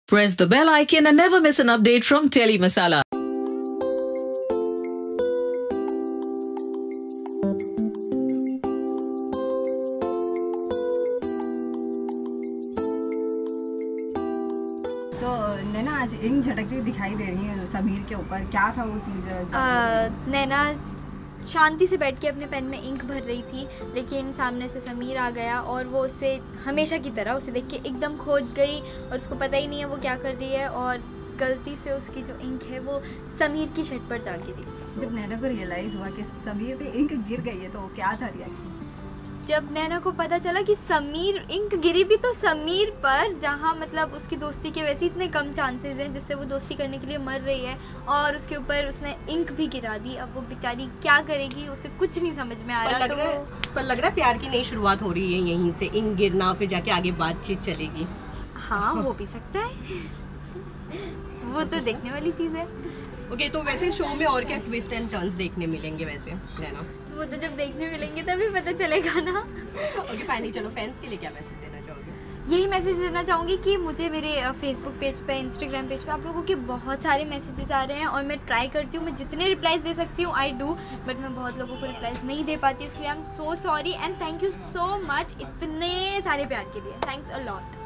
Press the bell icon and never miss an update from Teli Masala. तो नैना आज ink झटकती हुई दिखाई दे रही है समीर के ऊपर, क्या था वो सीन? नैना शांति से बैठ के अपने पेन में इंक भर रही थी, लेकिन सामने से समीर आ गया और वो उसे हमेशा की तरह उसे देख के एकदम खोद गई और उसको पता ही नहीं है वो क्या कर रही है, और गलती से उसकी जो इंक है वो समीर की शर्ट पर जा गिरी। जब नैना को रियलाइज हुआ कि समीर पे इंक गिर गई है तो क्या था रिएक्शन? जब नैना को पता चला कि समीर इंक गिरी भी तो समीर पर, जहाँ मतलब उसकी दोस्ती के वैसे इतने कम चांसेस हैं जिससे वो दोस्ती करने के लिए मर रही है, और उसके ऊपर उसने इंक भी गिरा दी। अब वो बेचारी क्या करेगी, उसे कुछ नहीं समझ में आ रहा। पर लग रहा है प्यार की नई शुरुआत हो रही है यहीं से, इंक गिरना, फिर जाके आगे बातचीत चलेगी। हाँ हो भी सकता है वो तो देखने वाली चीज़ है। ओके, तो वैसे शो में और क्या ट्विस्ट एंड टर्न्स देखने मिलेंगे वैसे नैना? वो तो जब देखने मिलेंगे तभी पता चलेगा ना। ओके फाइनली, चलो फैंस के लिए क्या मैसेज देना चाहोगे? यही मैसेज देना चाहूँगी कि मुझे मेरे फेसबुक पेज पे, इंस्टाग्राम पेज पे आप लोगों के बहुत सारे मैसेजेस आ रहे हैं और मैं ट्राई करती हूँ, मैं जितने रिप्लाईज दे सकती हूँ आई डू, बट मैं बहुत लोगों को रिप्लाईज नहीं दे पाती, उसके लिए I am so sorry and thank you so much इतने सारे प्यार के लिए। Thanks a lot.